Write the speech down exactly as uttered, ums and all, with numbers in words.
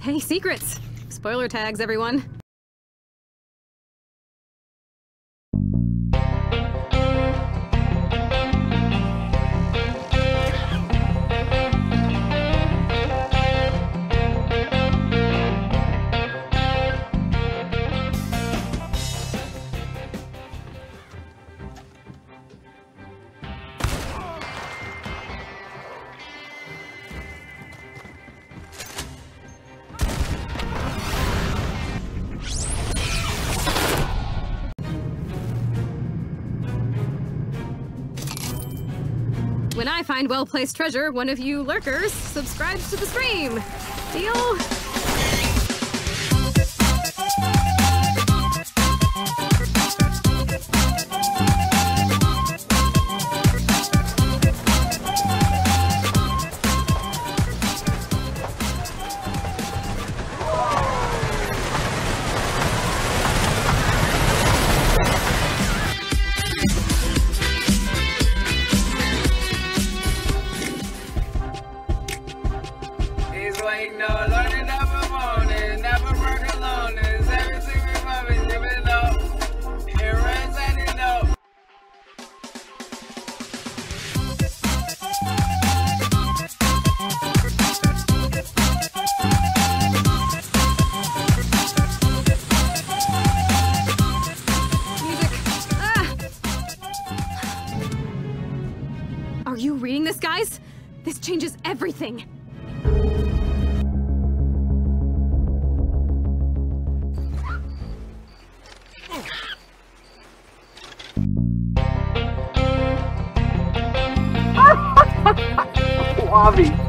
Hey, secrets! Spoiler tags, everyone. When I find well-placed treasure, one of you lurkers subscribes to the stream. Deal? Are you reading this, guys? This changes everything. Lobby.